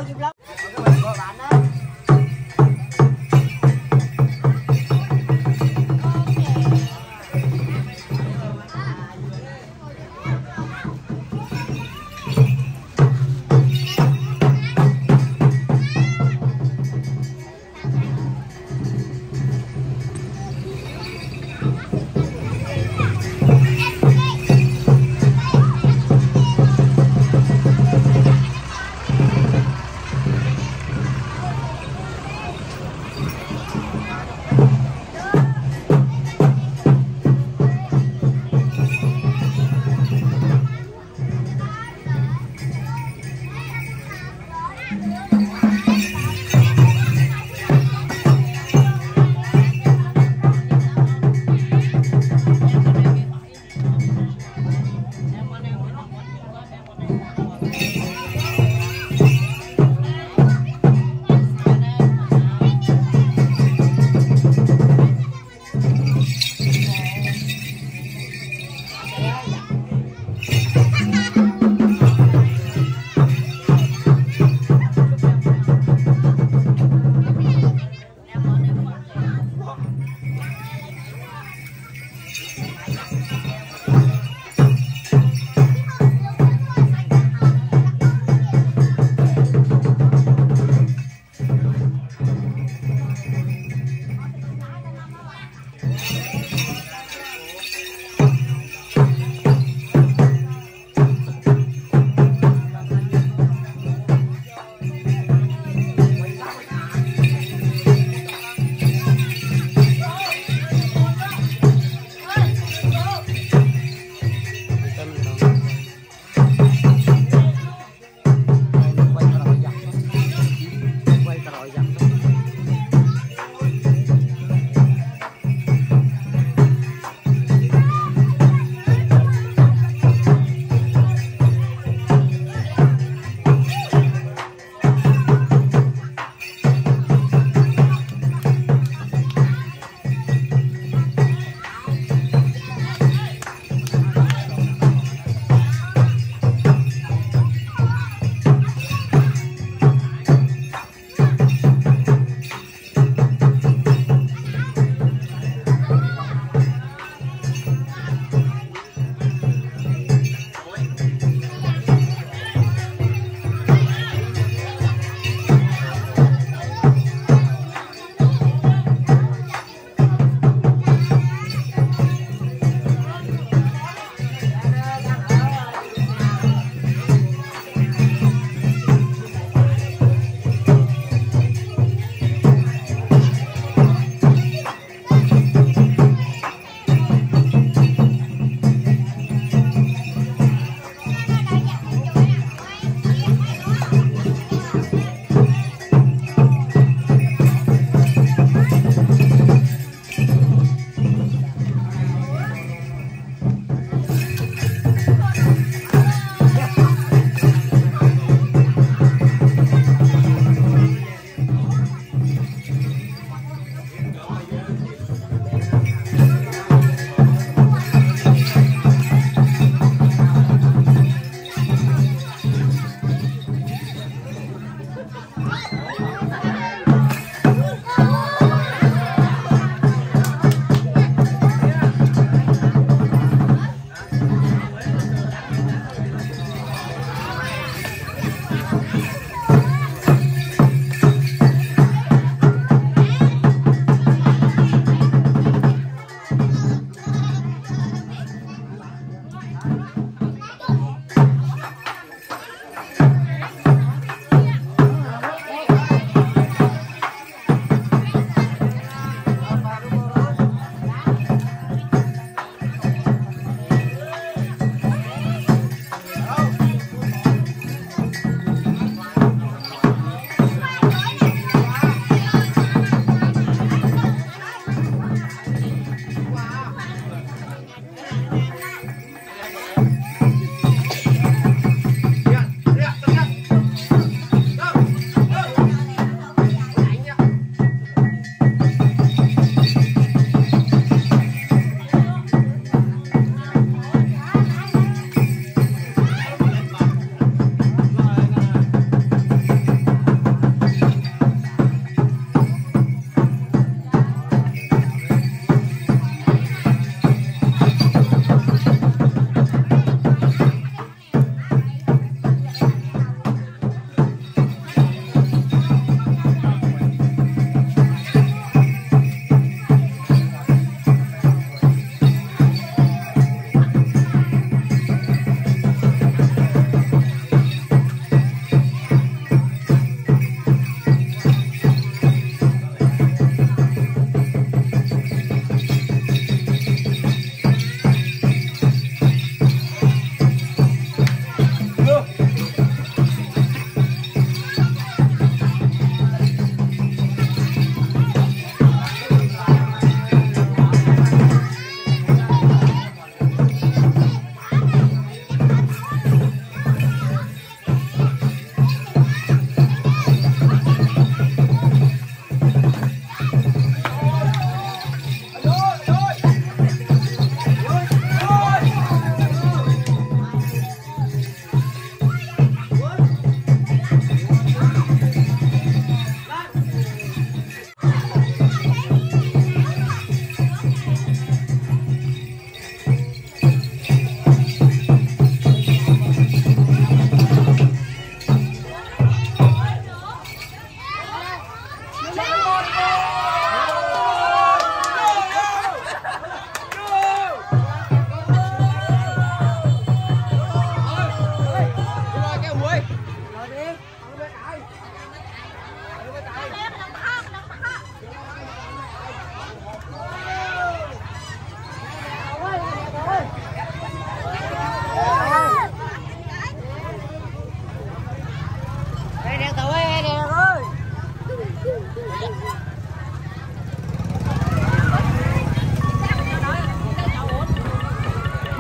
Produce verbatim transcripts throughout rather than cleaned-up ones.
vô dùm lắm. Bạn đó.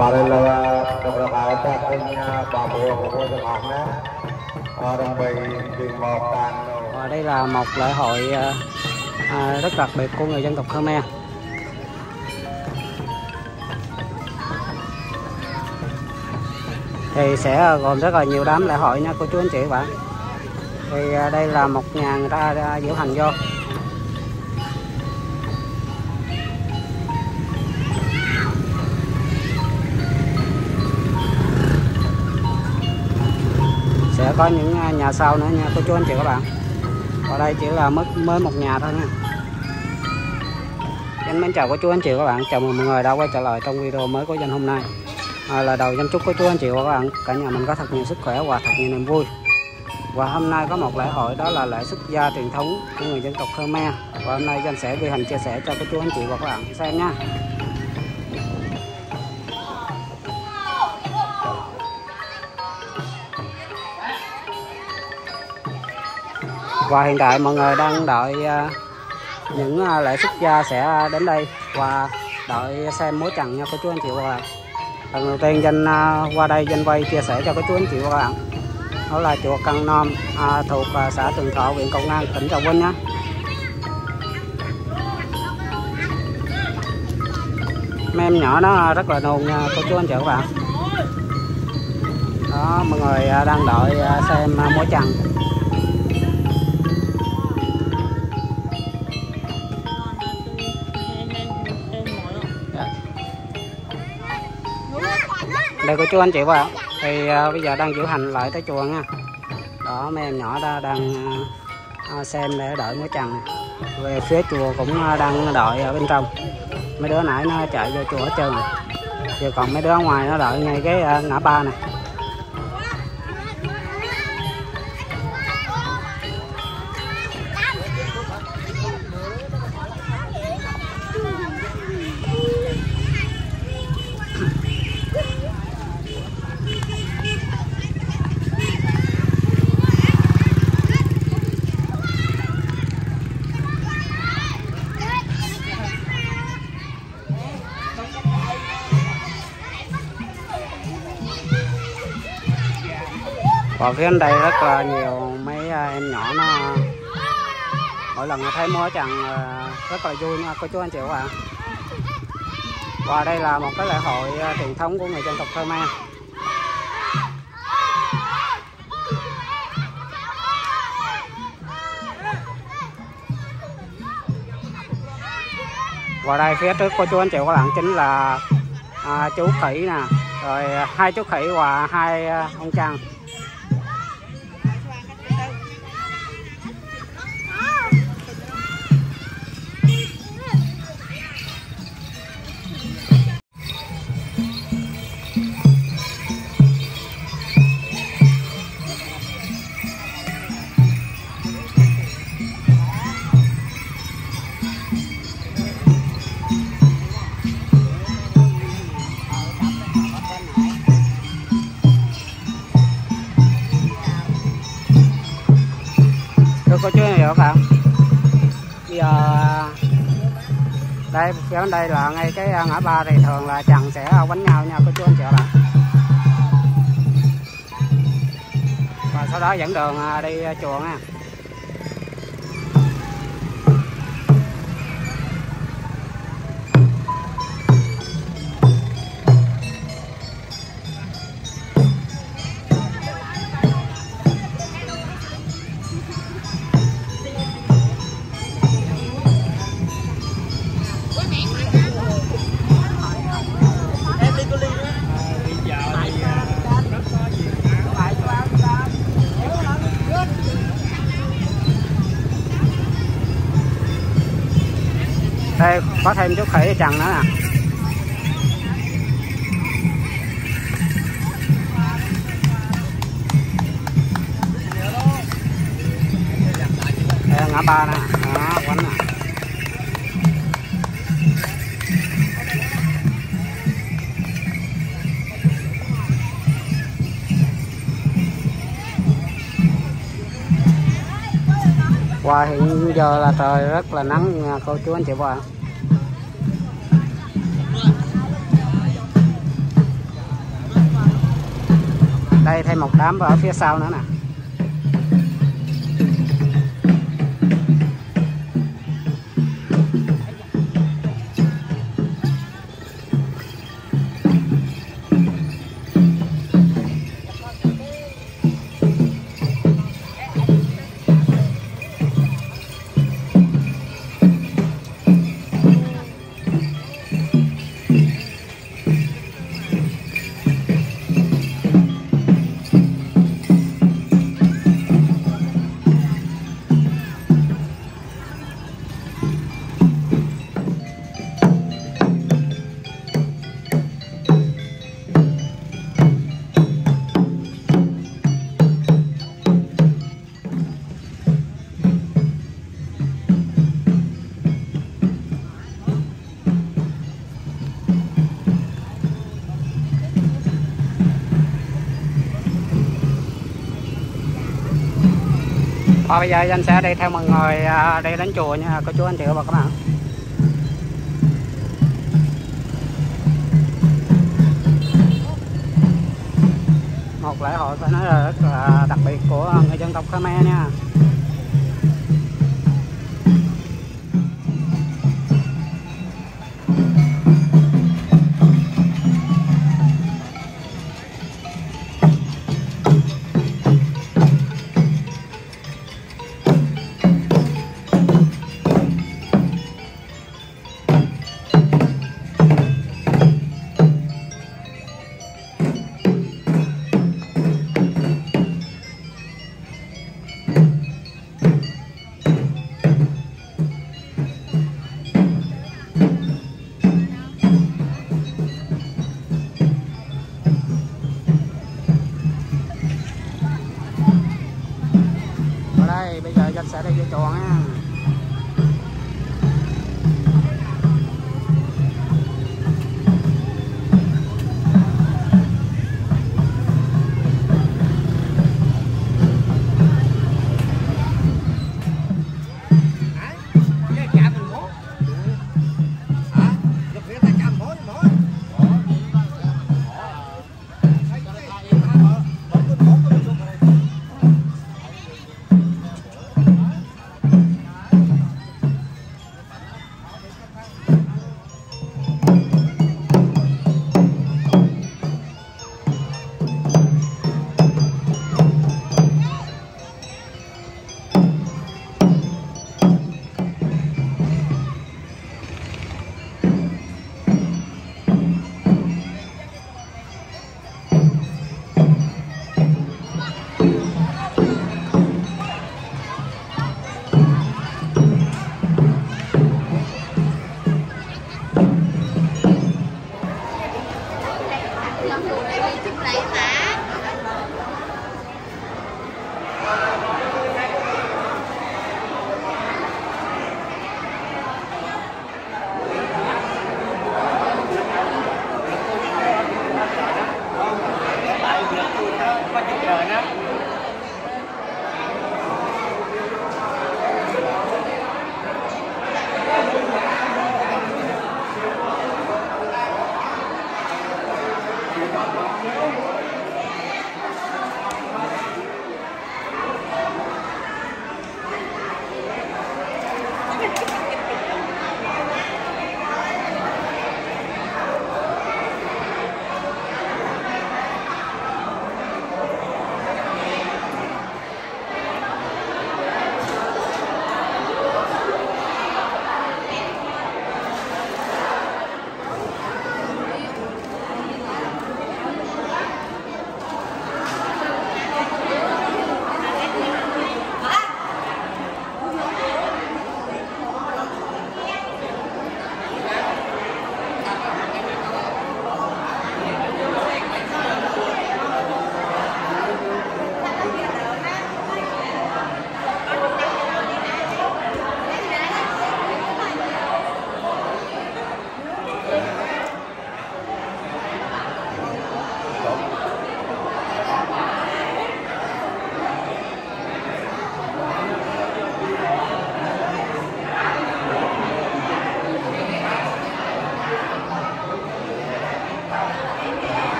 Và đây là độc lập áo ta kênh bà bùa của cô Trường Học nhé. Đồng bì tìm một tàn. Và đây là một lễ hội à, rất đặc biệt của người dân tộc Khmer. Thì sẽ gồm rất là nhiều đám lễ hội nha cô chú anh chị các bạn. Thì à, đây là một nhà người ta đã diễu hành vô. Sẽ có những nhà sau nữa nha cô chú anh chị các bạn. Ở đây chỉ là mới mới một nhà thôi nha. Em mến chào cô chú anh chị các bạn, chào mừng mọi người đã quay trở lại trong video mới của Danh hôm nay. À, là đầu Danh chúc cô chú anh chị và các bạn cả nhà mình có thật nhiều sức khỏe và thật nhiều niềm vui. Và hôm nay có một lễ hội, đó là lễ xuất gia truyền thống của người dân tộc Khmer. Và hôm nay Danh sẽ ghi hình chia sẻ cho cô chú anh chị và các bạn xem nha. Và hiện tại mọi người đang đợi những lễ xuất gia sẽ đến đây và đợi xem múa chằn nha cô chú anh chị và các bạn. Lần đầu tiên Danh qua đây Danh quay chia sẻ cho cô chú anh chị và các bạn, đó là chùa Căn Nom à, thuộc xã Tường Thọ, huyện Cầu Ngang, tỉnh Trà Vinh nhé. Mấy em nhỏ nó rất là nôn nha cô chú anh chị và các bạn. Đó, mọi người đang đợi xem múa chằn. Đây cô chú anh chị và bạn, thì uh, bây giờ đang diễu hành lại tới chùa nha. Đó, mấy em nhỏ đó đang uh, xem để đợi múa chằn này. Về phía chùa cũng uh, đang đợi ở bên trong. Mấy đứa nãy nó chạy vô chùa hết trơn rồi. Giờ còn mấy đứa ngoài nó đợi ngay cái uh, ngã ba này. Và phía bên đây rất là nhiều mấy em nhỏ nó mỗi lần thấy múa chằn rất là vui nha cô chú anh chị các bạn. Và đây là một cái lễ hội truyền thống của người dân tộc Khmer. Và đây phía trước cô chú anh chị các bạn chính là à, chú khỉ nè, rồi hai chú khỉ và hai ông chằn. Cô chú anh chị các bạn, bây giờ đây phía bên đây là ngay cái ngã ba thì thường là chằn sẽ quánh nhau nha cô chú anh chị các bạn. Và sau đó dẫn đường đi chùa nha. Đây có thêm chú khỉ chằn nữa nè. Đây ngã ba nè, đó quánh nè. Và hiện giờ là trời rất là nắng nha cô chú anh chị và bạn. Đây thêm một đám ở phía sau nữa nè. Và bây giờ anh sẽ đi theo mọi người đi đến chùa nha cô chú anh chị và các bạn. Một lễ hội phải nói là rất là đặc biệt của người dân tộc Khmer nha. Bây giờ anh sẽ đi vô chùa nha.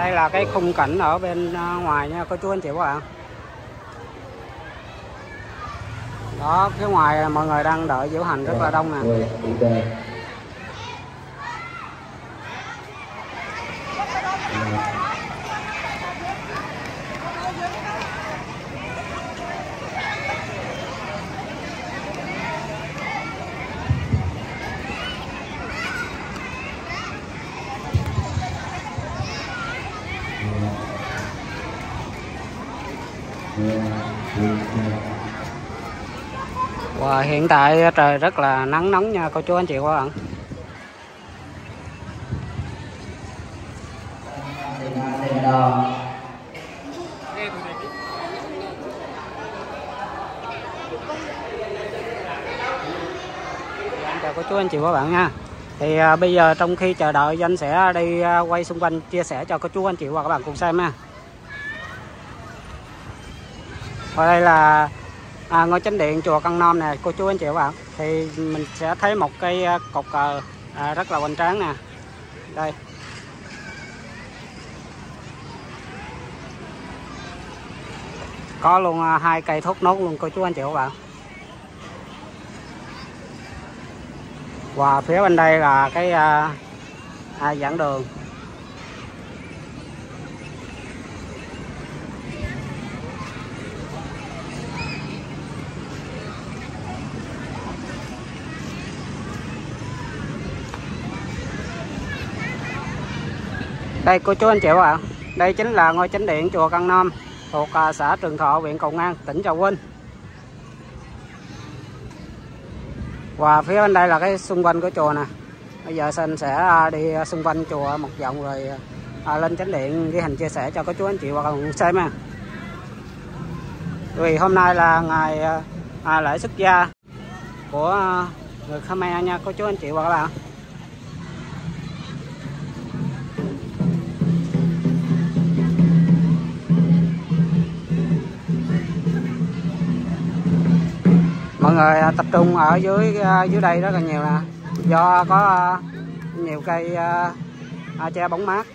đây là cái khung cảnh ở bên ngoài nha cô chú anh chị các bạn. Đó, phía ngoài mọi người đang đợi diễu hành rất là đông nè. Và hiện tại trời rất là nắng nóng nha cô chú anh chị các bạn. Chào cô chú anh chị các bạn nha. Thì à, bây giờ trong khi chờ đợi Danh sẽ đi à, quay xung quanh chia sẻ cho cô chú anh chị và các bạn cùng xem nha. Ở đây là à, ngôi chánh điện chùa Căn Nom nè cô chú anh chị các bạn. Thì mình sẽ thấy một cái cột cờ à, rất là hoành tráng nè. Đây. Có luôn à, hai cây thốt nốt luôn cô chú anh chị các bạn. Và phía bên đây là cái à, à, giảng đường. Đây cô chú anh chị các bạn, đây chính là ngôi chánh điện chùa Căn Nom thuộc à, xã Trường Thọ, huyện Cầu Ngang, tỉnh Trà Vinh. Và phía bên đây là cái xung quanh của chùa nè. Bây giờ Sinh sẽ đi xung quanh chùa một vòng rồi à, lên chánh điện ghi hình chia sẻ cho cô chú anh chị và các bạn xem nha. Vì hôm nay là ngày à, lễ xuất gia của người Khmer nha cô chú anh chị và các bạn. Mọi người tập trung ở dưới dưới đây rất là nhiều nè, do có nhiều cây uh, che bóng mát.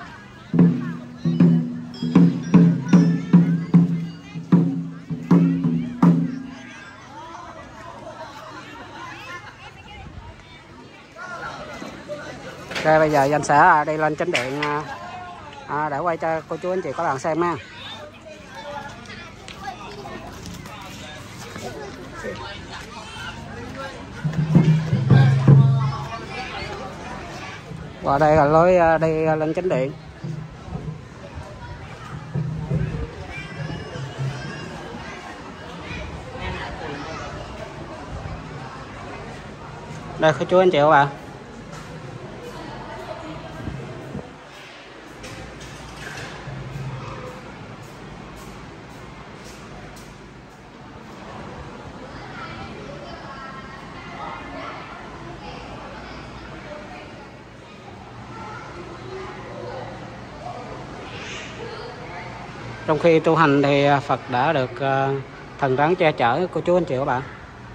Ok, bây giờ Danh sẽ đi lên chánh điện uh, để quay cho cô chú anh chị các bạn xem nha. Và đây là lối đi lên chánh điện. Đây cô chú anh chị các bạn. Trong khi tu hành thì Phật đã được thần rắn che chở cô chú anh chị các bạn.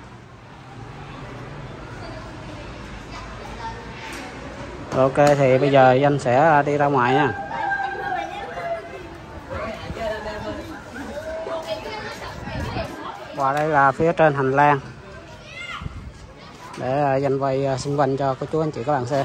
Ok, thì bây giờ Danh sẽ đi ra ngoài nha. Và đây là phía trên hành lang để Danh quay xung quanh cho cô chú anh chị các bạn xem.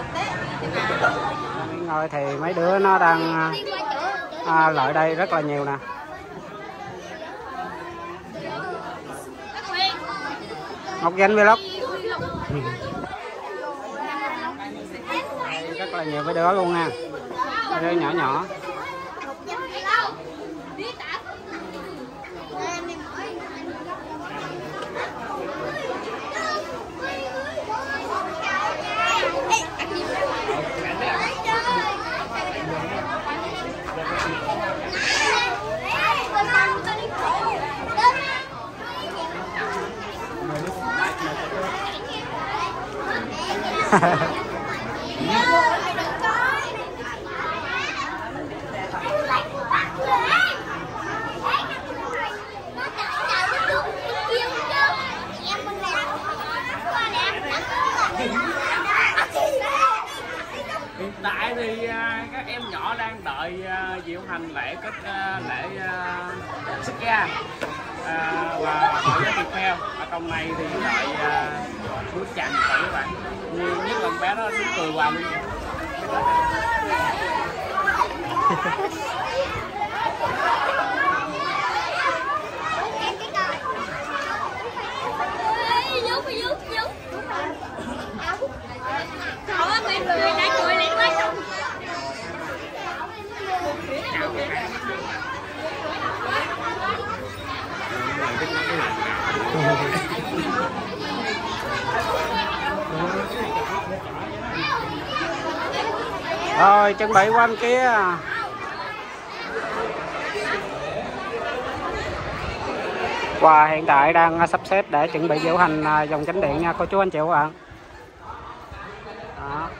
Nghỉ ngơi thì mấy đứa nó đang à, lại đây rất là nhiều nè. Ngọc Danh Vlog. Rất là nhiều mấy đứa luôn nha, mấy đứa nhỏ nhỏ. Hiện tại thì uh, các em nhỏ đang đợi uh, diệu hành lễ kết uh, lễ uh, xuất gia uh, và hội giáo Việt theo. Ở trong này thì đợi uh, bước chạm các bạn. Như nhất là bé đó đứng cười hoài luôn. Rồi chuẩn bị qua bên kia. Và hiện tại đang sắp xếp để chuẩn bị diễu hành dòng chánh điện nha cô chú anh chị các bạn. Đó.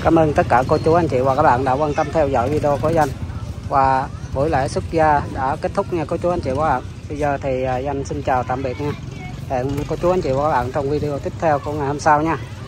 cảm ơn tất cả cô chú anh chị và các bạn đã quan tâm theo dõi video của Danh. Và buổi lễ xuất gia đã kết thúc nha cô chú anh chị và các bạn. Bây giờ thì Danh xin chào tạm biệt nha. Hẹn cô chú anh chị và các bạn trong video tiếp theo của ngày hôm sau nha.